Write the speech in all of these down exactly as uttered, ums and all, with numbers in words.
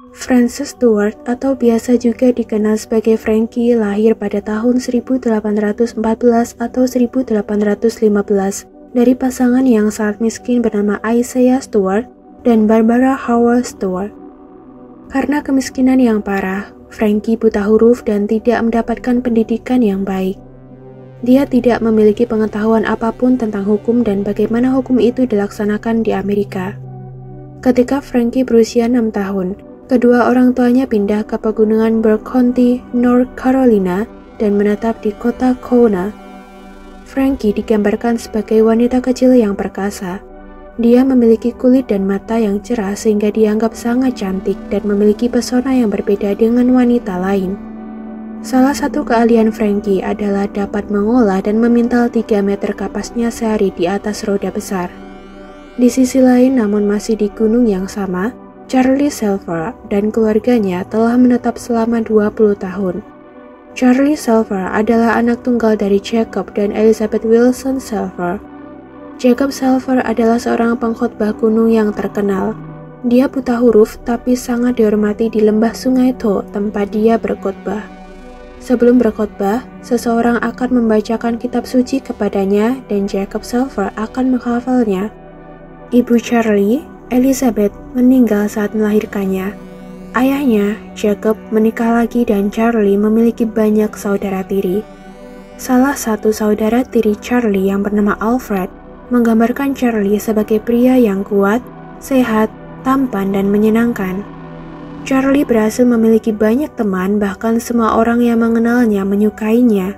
Frances Stewart atau biasa juga dikenal sebagai Frankie lahir pada tahun seribu delapan ratus empat belas atau seribu delapan ratus lima belas dari pasangan yang sangat miskin bernama Isaiah Stewart dan Barbara Howard Stewart. Karena kemiskinan yang parah, Frankie buta huruf dan tidak mendapatkan pendidikan yang baik. Dia tidak memiliki pengetahuan apapun tentang hukum dan bagaimana hukum itu dilaksanakan di Amerika. Ketika Frankie berusia enam tahun, kedua orang tuanya pindah ke pegunungan Burke County, North Carolina dan menetap di kota Kona. Frankie digambarkan sebagai wanita kecil yang perkasa. Dia memiliki kulit dan mata yang cerah sehingga dianggap sangat cantik dan memiliki pesona yang berbeda dengan wanita lain. Salah satu keahlian Frankie adalah dapat mengolah dan memintal tiga meter kapasnya sehari di atas roda besar. Di sisi lain, namun masih di gunung yang sama, Charlie Silver dan keluarganya telah menetap selama dua puluh tahun. Charlie Silver adalah anak tunggal dari Jacob dan Elizabeth Wilson Silver. Jacob Silver adalah seorang pengkhotbah gunung yang terkenal. Dia buta huruf tapi sangat dihormati di lembah Sungai To tempat dia berkhotbah. Sebelum berkhotbah, seseorang akan membacakan kitab suci kepadanya dan Jacob Silver akan menghafalnya. Ibu Charlie, Elizabeth, meninggal saat melahirkannya. Ayahnya, Jacob, menikah lagi dan Charlie memiliki banyak saudara tiri. Salah satu saudara tiri Charlie yang bernama Alfred menggambarkan Charlie sebagai pria yang kuat, sehat, tampan, dan menyenangkan. Charlie berhasil memiliki banyak teman, bahkan semua orang yang mengenalnya menyukainya.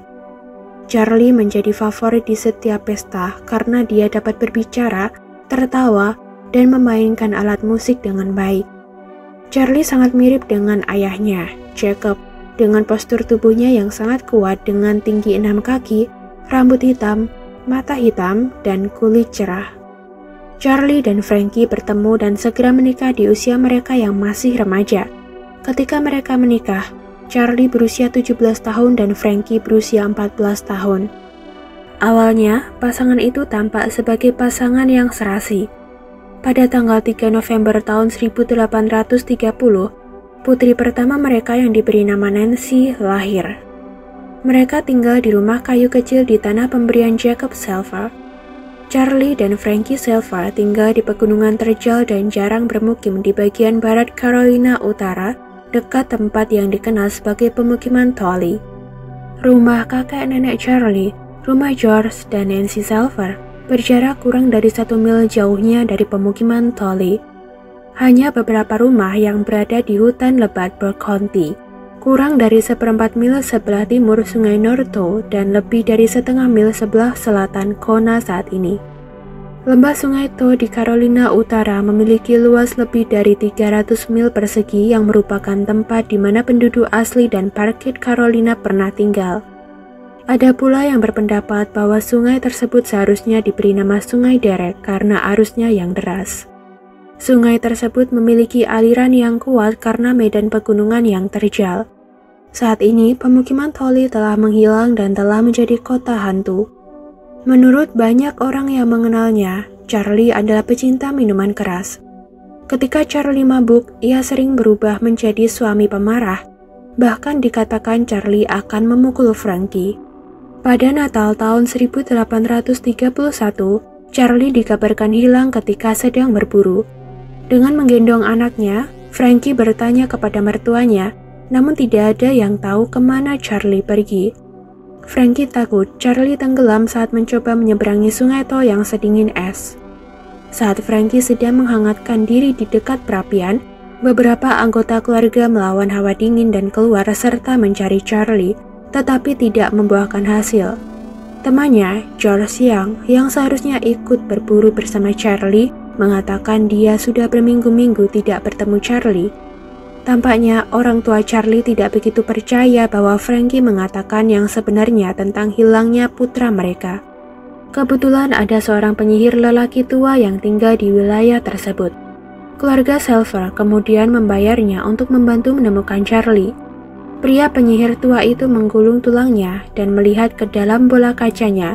Charlie menjadi favorit di setiap pesta karena dia dapat berbicara, tertawa, dan memainkan alat musik dengan baik. Charlie sangat mirip dengan ayahnya, Jacob, dengan postur tubuhnya yang sangat kuat dengan tinggi enam kaki, rambut hitam, mata hitam, dan kulit cerah. Charlie dan Frankie bertemu dan segera menikah di usia mereka yang masih remaja. Ketika mereka menikah, Charlie berusia tujuh belas tahun dan Frankie berusia empat belas tahun. Awalnya, pasangan itu tampak sebagai pasangan yang serasi. Pada tanggal tiga November tahun seribu delapan ratus tiga puluh, putri pertama mereka yang diberi nama Nancy lahir. Mereka tinggal di rumah kayu kecil di tanah pemberian Jacob Silver. Charlie dan Frankie Silver tinggal di pegunungan terjal dan jarang bermukim di bagian barat Carolina Utara, dekat tempat yang dikenal sebagai pemukiman Tolly. Rumah kakek nenek Charlie, rumah George dan Nancy Silver, berjarak kurang dari satu mil jauhnya dari pemukiman Tolly. Hanya beberapa rumah yang berada di hutan lebat Burke County, kurang dari seperempat mil sebelah timur Sungai North To dan lebih dari setengah mil sebelah selatan Kona saat ini. Lembah Sungai To di Carolina Utara memiliki luas lebih dari tiga ratus mil persegi yang merupakan tempat di mana penduduk asli dan Parkit Carolina pernah tinggal. Ada pula yang berpendapat bahwa sungai tersebut seharusnya diberi nama Sungai Derek karena arusnya yang deras. Sungai tersebut memiliki aliran yang kuat karena medan pegunungan yang terjal. Saat ini, pemukiman Tolly telah menghilang dan telah menjadi kota hantu. Menurut banyak orang yang mengenalnya, Charlie adalah pecinta minuman keras. Ketika Charlie mabuk, ia sering berubah menjadi suami pemarah. Bahkan dikatakan Charlie akan memukul Frankie. Pada Natal tahun seribu delapan ratus tiga puluh satu, Charlie dikabarkan hilang ketika sedang berburu. Dengan menggendong anaknya, Frankie bertanya kepada mertuanya, namun tidak ada yang tahu kemana Charlie pergi. Frankie takut Charlie tenggelam saat mencoba menyeberangi Sungai To yang sedingin es. Saat Frankie sedang menghangatkan diri di dekat perapian, beberapa anggota keluarga melawan hawa dingin dan keluar serta mencari Charlie, tetapi tidak membuahkan hasil. Temannya, George Young, yang seharusnya ikut berburu bersama Charlie, mengatakan dia sudah berminggu-minggu tidak bertemu Charlie. Tampaknya orang tua Charlie tidak begitu percaya bahwa Frankie mengatakan yang sebenarnya tentang hilangnya putra mereka. Kebetulan ada seorang penyihir lelaki tua yang tinggal di wilayah tersebut. Keluarga Silver kemudian membayarnya untuk membantu menemukan Charlie. Pria penyihir tua itu menggulung tulangnya dan melihat ke dalam bola kacanya.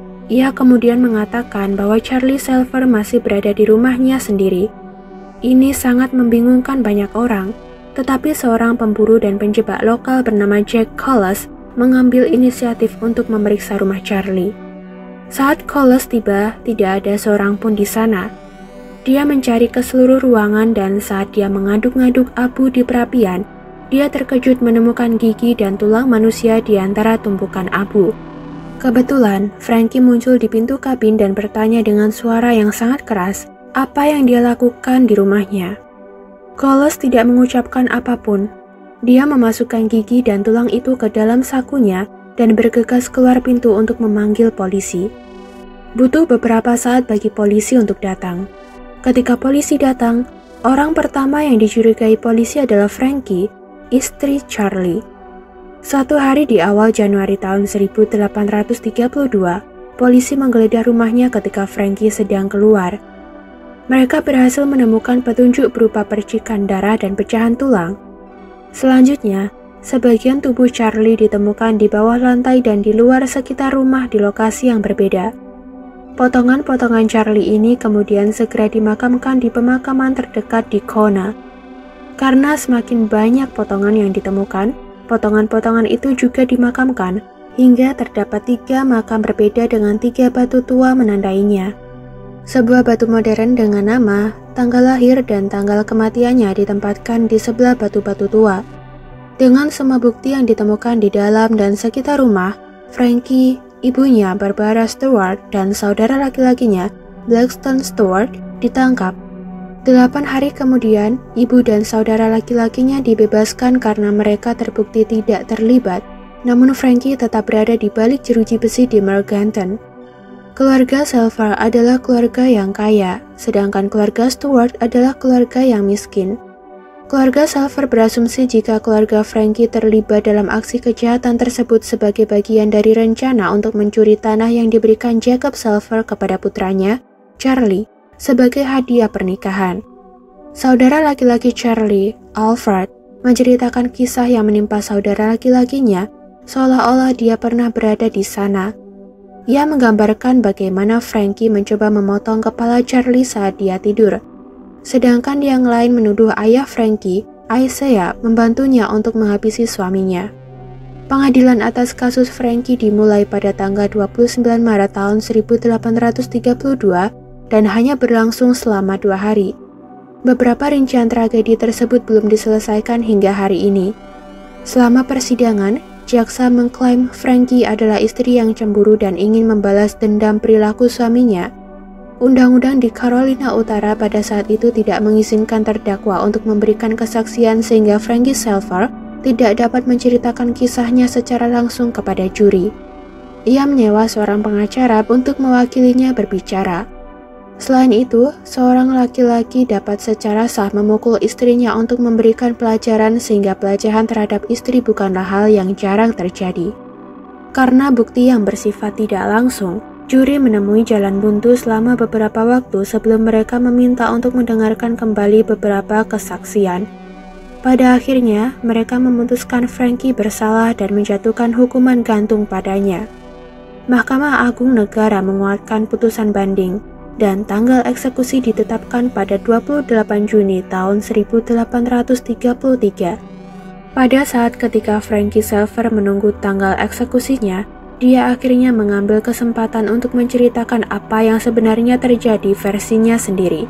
Ia kemudian mengatakan bahwa Charlie Silver masih berada di rumahnya sendiri. Ini sangat membingungkan banyak orang. Tetapi seorang pemburu dan penjebak lokal bernama Jack Colles mengambil inisiatif untuk memeriksa rumah Charlie. Saat Colles tiba, tidak ada seorang pun di sana. Dia mencari ke seluruh ruangan dan saat dia mengaduk-ngaduk abu di perapian, dia terkejut menemukan gigi dan tulang manusia di antara tumpukan abu. Kebetulan, Frankie muncul di pintu kabin dan bertanya dengan suara yang sangat keras apa yang dia lakukan di rumahnya. Colles tidak mengucapkan apapun. Dia memasukkan gigi dan tulang itu ke dalam sakunya dan bergegas keluar pintu untuk memanggil polisi. Butuh beberapa saat bagi polisi untuk datang. Ketika polisi datang, orang pertama yang dicurigai polisi adalah Frankie, istri Charlie. Suatu hari di awal Januari tahun seribu delapan ratus tiga puluh dua, polisi menggeledah rumahnya ketika Frankie sedang keluar. Mereka berhasil menemukan petunjuk berupa percikan darah dan pecahan tulang. Selanjutnya, sebagian tubuh Charlie ditemukan di bawah lantai dan di luar sekitar rumah di lokasi yang berbeda. Potongan-potongan Charlie ini kemudian segera dimakamkan di pemakaman terdekat di Kona. Karena semakin banyak potongan yang ditemukan, potongan-potongan itu juga dimakamkan, hingga terdapat tiga makam berbeda dengan tiga batu tua menandainya. Sebuah batu modern dengan nama, tanggal lahir dan tanggal kematiannya ditempatkan di sebelah batu-batu tua. Dengan semua bukti yang ditemukan di dalam dan sekitar rumah, Frankie, ibunya Barbara Stewart, dan saudara laki-lakinya, Blackstone Stewart, ditangkap. Delapan hari kemudian, ibu dan saudara laki-lakinya dibebaskan karena mereka terbukti tidak terlibat, namun Frankie tetap berada di balik jeruji besi di Morganton. Keluarga Silver adalah keluarga yang kaya, sedangkan keluarga Stewart adalah keluarga yang miskin. Keluarga Silver berasumsi jika keluarga Frankie terlibat dalam aksi kejahatan tersebut sebagai bagian dari rencana untuk mencuri tanah yang diberikan Jacob Silver kepada putranya, Charlie, sebagai hadiah pernikahan. Saudara laki-laki Charlie, Alfred, menceritakan kisah yang menimpa saudara laki-lakinya seolah-olah dia pernah berada di sana. Ia menggambarkan bagaimana Frankie mencoba memotong kepala Charlie saat dia tidur. Sedangkan yang lain menuduh ayah Frankie, Isaiah, membantunya untuk menghabisi suaminya. Pengadilan atas kasus Frankie dimulai pada tanggal dua puluh sembilan Maret tahun seribu delapan ratus tiga puluh dua dan hanya berlangsung selama dua hari. Beberapa rincian tragedi tersebut belum diselesaikan hingga hari ini. Selama persidangan, jaksa mengklaim Frankie adalah istri yang cemburu dan ingin membalas dendam perilaku suaminya. Undang-undang di Carolina Utara pada saat itu tidak mengizinkan terdakwa untuk memberikan kesaksian sehingga Frankie Silver tidak dapat menceritakan kisahnya secara langsung kepada juri. Ia menyewa seorang pengacara untuk mewakilinya berbicara. Selain itu, seorang laki-laki dapat secara sah memukul istrinya untuk memberikan pelajaran sehingga pelecehan terhadap istri bukanlah hal yang jarang terjadi. Karena bukti yang bersifat tidak langsung, juri menemui jalan buntu selama beberapa waktu sebelum mereka meminta untuk mendengarkan kembali beberapa kesaksian. Pada akhirnya, mereka memutuskan Frankie bersalah dan menjatuhkan hukuman gantung padanya. Mahkamah Agung Negara menguatkan putusan banding, dan tanggal eksekusi ditetapkan pada dua puluh delapan Juni tahun seribu delapan ratus tiga puluh tiga. Pada saat ketika Frankie Silver menunggu tanggal eksekusinya, dia akhirnya mengambil kesempatan untuk menceritakan apa yang sebenarnya terjadi versinya sendiri.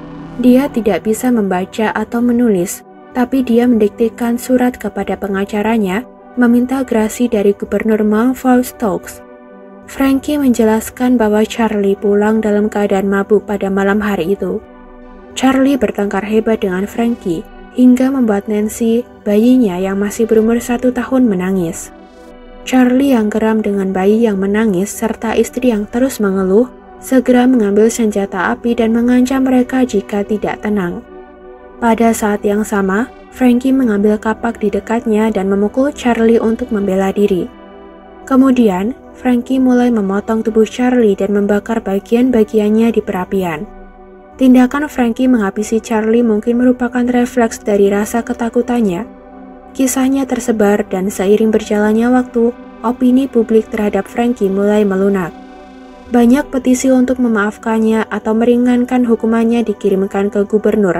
Dia tidak bisa membaca atau menulis, tapi dia mendiktekan surat kepada pengacaranya, meminta grasi dari Gubernur Mountford Stokes. Frankie menjelaskan bahwa Charlie pulang dalam keadaan mabuk pada malam hari itu. Charlie bertengkar hebat dengan Frankie, hingga membuat Nancy, bayinya yang masih berumur satu tahun menangis. Charlie yang geram dengan bayi yang menangis serta istri yang terus mengeluh, segera mengambil senjata api dan mengancam mereka jika tidak tenang. Pada saat yang sama, Frankie mengambil kapak di dekatnya dan memukul Charlie untuk membela diri. Kemudian, Frankie mulai memotong tubuh Charlie dan membakar bagian-bagiannya di perapian. Tindakan Frankie menghabisi Charlie mungkin merupakan refleks dari rasa ketakutannya. Kisahnya tersebar dan seiring berjalannya waktu, opini publik terhadap Frankie mulai melunak. Banyak petisi untuk memaafkannya atau meringankan hukumannya dikirimkan ke gubernur,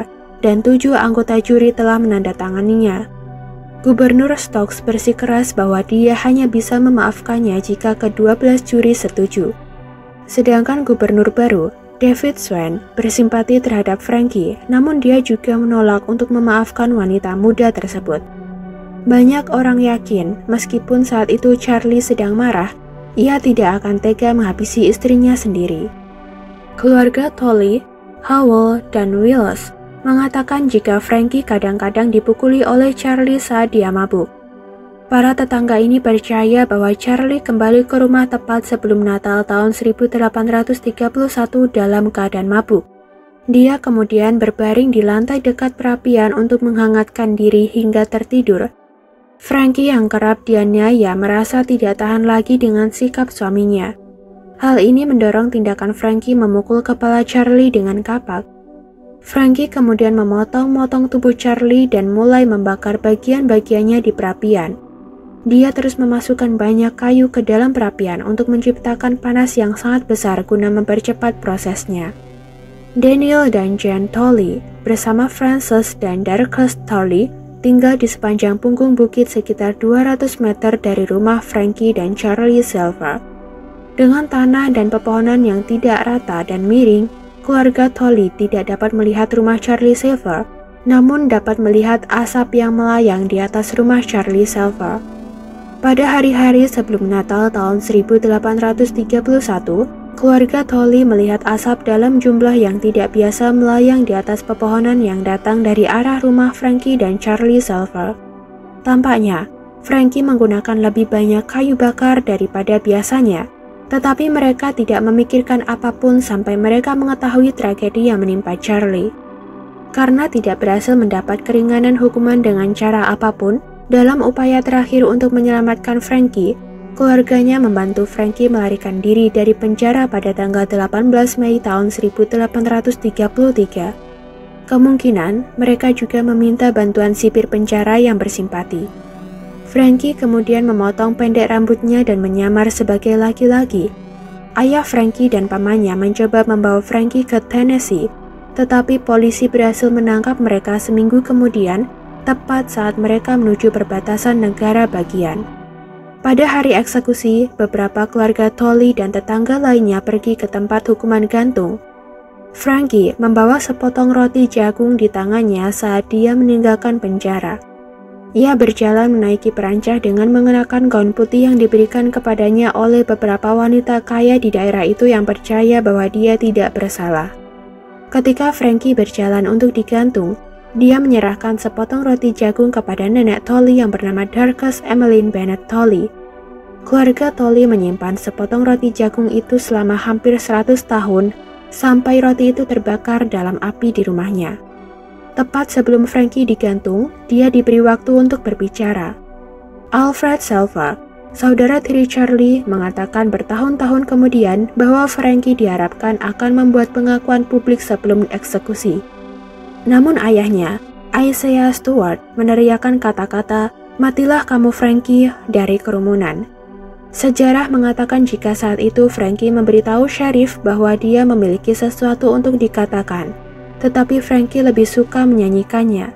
dan tujuh anggota juri telah menandatanganinya. Gubernur Stokes bersikeras bahwa dia hanya bisa memaafkannya jika kedua belas juri setuju. Sedangkan gubernur baru, David Swan, bersimpati terhadap Frankie, namun dia juga menolak untuk memaafkan wanita muda tersebut. Banyak orang yakin, meskipun saat itu Charlie sedang marah, ia tidak akan tega menghabisi istrinya sendiri. Keluarga Tolley, Howell, dan Willis mengatakan jika Frankie kadang-kadang dipukuli oleh Charlie saat dia mabuk. Para tetangga ini percaya bahwa Charlie kembali ke rumah tepat sebelum Natal tahun seribu delapan ratus tiga puluh satu dalam keadaan mabuk. Dia kemudian berbaring di lantai dekat perapian untuk menghangatkan diri hingga tertidur. Frankie yang kerap dianiaya merasa tidak tahan lagi dengan sikap suaminya. Hal ini mendorong tindakan Frankie memukul kepala Charlie dengan kapak. Frankie kemudian memotong-motong tubuh Charlie dan mulai membakar bagian-bagiannya di perapian. Dia terus memasukkan banyak kayu ke dalam perapian untuk menciptakan panas yang sangat besar guna mempercepat prosesnya. Daniel dan Jane Tolley bersama Frances dan Darcus Tolley tinggal di sepanjang punggung bukit sekitar dua ratus meter dari rumah Frankie dan Charlie Silver. Dengan tanah dan pepohonan yang tidak rata dan miring, keluarga Tolley tidak dapat melihat rumah Charlie Silver, namun dapat melihat asap yang melayang di atas rumah Charlie Silver. Pada hari-hari sebelum Natal tahun seribu delapan ratus tiga puluh satu, keluarga Tolley melihat asap dalam jumlah yang tidak biasa melayang di atas pepohonan yang datang dari arah rumah Frankie dan Charlie Silver. Tampaknya, Frankie menggunakan lebih banyak kayu bakar daripada biasanya, tetapi mereka tidak memikirkan apapun sampai mereka mengetahui tragedi yang menimpa Charlie. Karena tidak berhasil mendapat keringanan hukuman dengan cara apapun, dalam upaya terakhir untuk menyelamatkan Frankie, keluarganya membantu Frankie melarikan diri dari penjara pada tanggal delapan belas Mei tahun seribu delapan ratus tiga puluh tiga. Kemungkinan mereka juga meminta bantuan sipir penjara yang bersimpati. Frankie kemudian memotong pendek rambutnya dan menyamar sebagai laki-laki. Ayah Frankie dan pamannya mencoba membawa Frankie ke Tennessee, tetapi polisi berhasil menangkap mereka seminggu kemudian, tepat saat mereka menuju perbatasan negara bagian. Pada hari eksekusi, beberapa keluarga Tolley dan tetangga lainnya pergi ke tempat hukuman gantung. Frankie membawa sepotong roti jagung di tangannya saat dia meninggalkan penjara. Ia berjalan menaiki perancah dengan mengenakan gaun putih yang diberikan kepadanya oleh beberapa wanita kaya di daerah itu yang percaya bahwa dia tidak bersalah. Ketika Frankie berjalan untuk digantung, dia menyerahkan sepotong roti jagung kepada nenek Tolley yang bernama Darcus Emmeline Bennett Tolley. Keluarga Tolley menyimpan sepotong roti jagung itu selama hampir seratus tahun, sampai roti itu terbakar dalam api di rumahnya. Tepat sebelum Frankie digantung, dia diberi waktu untuk berbicara. Alfred Silver, saudara tiri Charlie, mengatakan bertahun-tahun kemudian bahwa Frankie diharapkan akan membuat pengakuan publik sebelum eksekusi. Namun ayahnya, Isaiah Stewart, meneriakkan kata-kata, "Matilah kamu Frankie," dari kerumunan. Sejarah mengatakan jika saat itu Frankie memberitahu sheriff bahwa dia memiliki sesuatu untuk dikatakan, tetapi Frankie lebih suka menyanyikannya.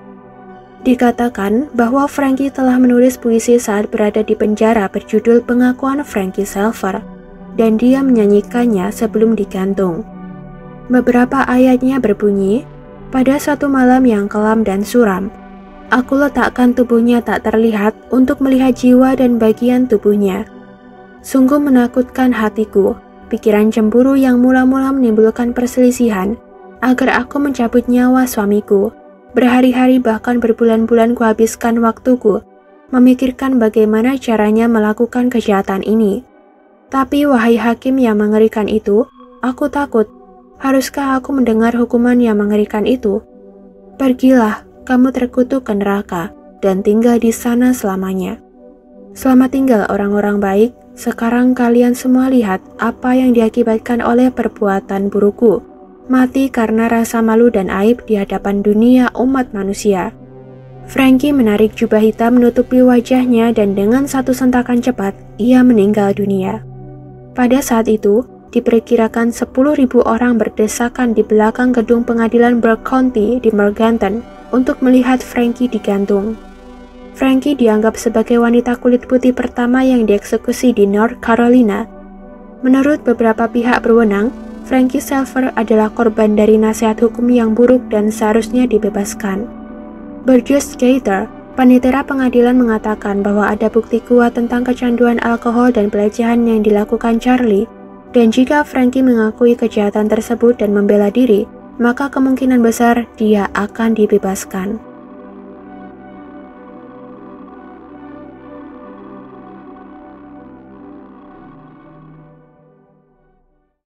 Dikatakan bahwa Frankie telah menulis puisi saat berada di penjara berjudul Pengakuan Frankie Silver, dan dia menyanyikannya sebelum digantung. Beberapa ayatnya berbunyi, "Pada suatu malam yang kelam dan suram, aku letakkan tubuhnya tak terlihat untuk melihat jiwa dan bagian tubuhnya. Sungguh menakutkan hatiku, pikiran cemburu yang mula-mula menimbulkan perselisihan, agar aku mencabut nyawa suamiku. Berhari-hari bahkan berbulan-bulan kuhabiskan waktuku, memikirkan bagaimana caranya melakukan kejahatan ini. Tapi wahai hakim yang mengerikan itu, aku takut. Haruskah aku mendengar hukuman yang mengerikan itu? Pergilah, kamu terkutuk ke neraka, dan tinggal di sana selamanya. Selamat tinggal orang-orang baik, sekarang kalian semua lihat apa yang diakibatkan oleh perbuatan burukku. Mati karena rasa malu dan aib di hadapan dunia umat manusia." Frankie menarik jubah hitam menutupi wajahnya dan dengan satu sentakan cepat, ia meninggal dunia. Pada saat itu, diperkirakan sepuluh ribu orang berdesakan di belakang gedung pengadilan Burke County di Morganton untuk melihat Frankie digantung. Frankie dianggap sebagai wanita kulit putih pertama yang dieksekusi di North Carolina. Menurut beberapa pihak berwenang, Frankie Selver adalah korban dari nasihat hukum yang buruk dan seharusnya dibebaskan. Burgess Gaither, panitera pengadilan, mengatakan bahwa ada bukti kuat tentang kecanduan alkohol dan pelecehan yang dilakukan Charlie, dan jika Frankie mengakui kejahatan tersebut dan membela diri, maka kemungkinan besar dia akan dibebaskan.